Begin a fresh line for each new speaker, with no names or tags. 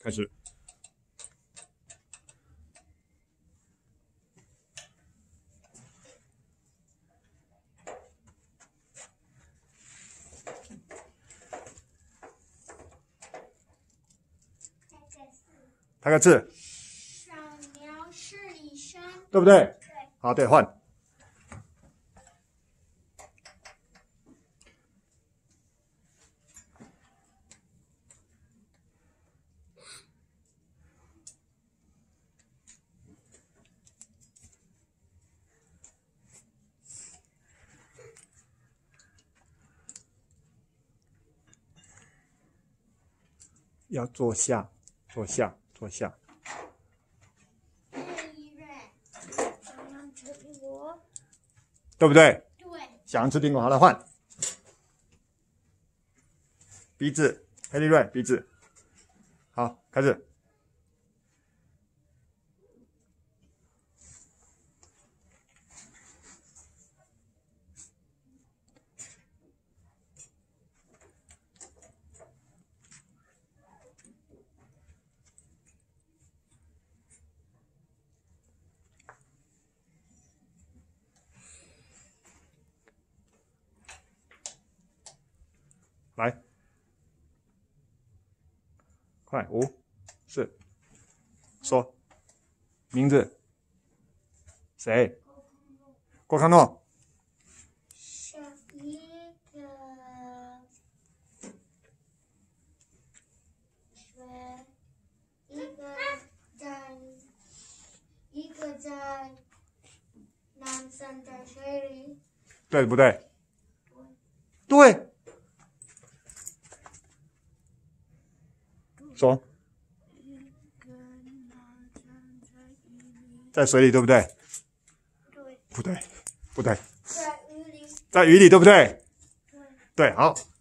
开始。拍个字。
扫描视力声，
对不对？
对。
好，对，换。要坐下，坐下，坐下。对不对？
对。
想吃苹果，好了，换。鼻子，黑利瑞，鼻子。好，开始。来，快，5、4，说名字，谁？郭康诺。
是一个水，一个在南山的水里。
对不对？对。说，在水里，对不对？
对。
不对，不对，
在雨里。
在雨里，对不对？
对。
对，好。